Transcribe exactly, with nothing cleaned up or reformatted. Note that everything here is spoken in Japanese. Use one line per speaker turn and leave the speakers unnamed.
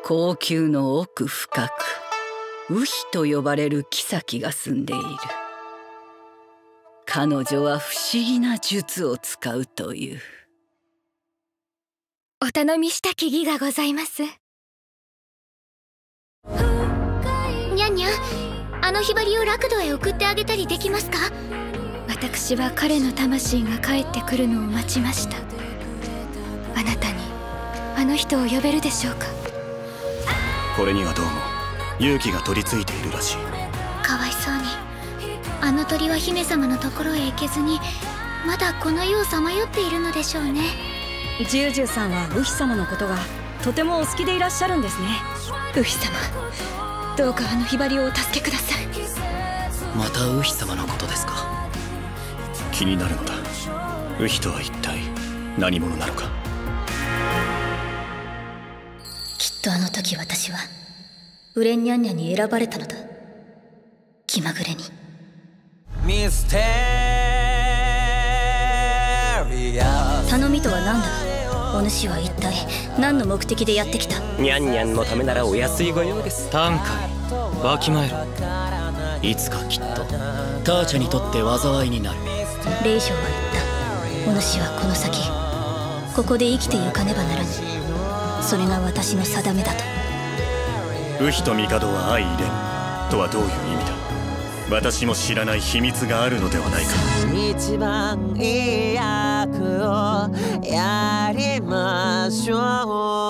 後宮の奥深くウヒと呼ばれる妃が住んでいる。彼女は不思議な術を使うという。
お頼みしたき儀がございます。にゃんにゃん、あのひばりをラクドへ送ってあげたりできますか？私は彼の魂が帰ってくるのを待ちました。あなたにあの人を呼べるでしょうか？
これにはどうも勇気が取り付いているらしい。
かわいそうに。あの鳥は姫様のところへ行けずにまだこの世をさまよっているのでしょうね。
ジュージューさんはウヒ様のことがとてもお好きでいらっしゃるんですね。
ウヒ様、どうかあのひばりをお助けください。
またウヒ様のことですか？
気になるのだ。ウヒとは一体何者なのか。
きっとあの時私はウレンニャンニャに選ばれたのだ。気まぐれに。
ミステリアス。
頼みとは何だ？お主は一体何の目的でやってきた？
ニャンニャンのためならお安いご用です。
短歌わきまえる。
いつかきっとターチャにとって災いになる。
レイジョーは言った。お主はこの先ここで生きてゆかねばならぬ。それが私の定めだと。
ウヒと帝は相入れぬとはどういう意味だ？私も知らない秘密があるのではないか。
一番いい役をやりましょう。